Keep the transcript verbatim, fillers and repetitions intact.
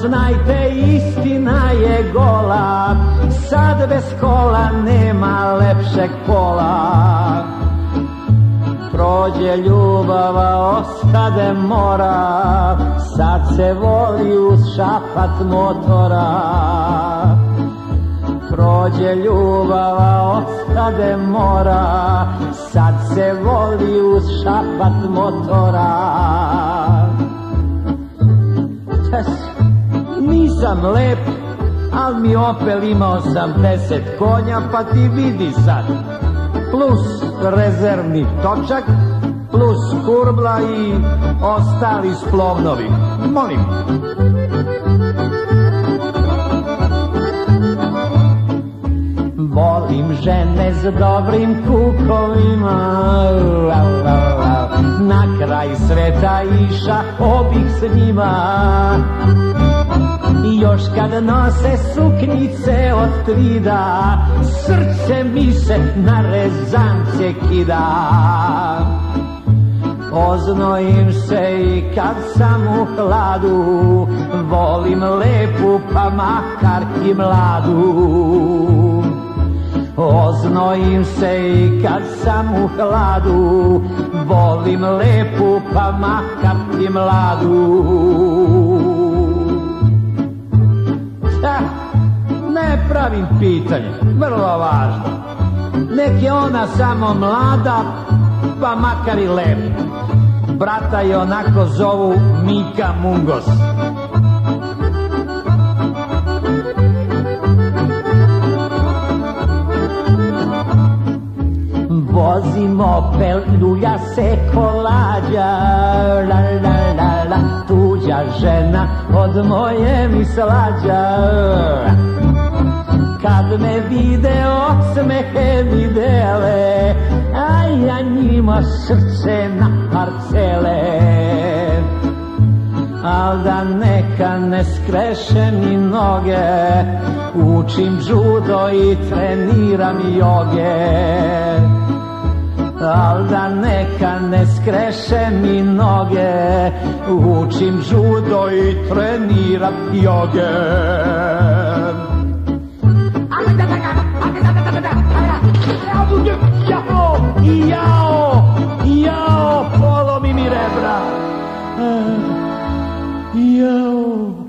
znajte, istina je gola, sad bez kola nema lepšeg pola. Prođe ljubava, ostade mora, sad se voli uz šapat motora. Prođe ljubava, ostade mora, sad se voli uz šapat motora. Nisam lep, al mi opel ima osamdeset konja, pa ti vidi sad. Plus rezervni točak, plus kurbla i ostali splovnovi. Molim. Volim žene s dobrim kukovima, na kraj sveta iša obih s njima. I još kad nose suknjice od tvida, srce mi se na rezance kida. Oznojim se i kad sam u hladu, volim lepu pa makar i mladu. Oznojim se i kad sam u hladu, volim lepu pa makar i mladu. Ne pravim pitanje, vrlo važno. Nek je ona samo mlada, pa makar i lepa. Brata je onako zovu Mika Mungos. Vozim opel, ljulja se kolađa, la la la la, tuđa žena od moje mi slađa. Kad me vide, osmehe mi dele, a ja njima srce na parcele. Al da neka ne skreše mi noge, učim judo i treniram joge. Al da neka ne skreše mi noge, učim judo i treniram joge. Jao, jao, jao, polomi mi rebra. Jao.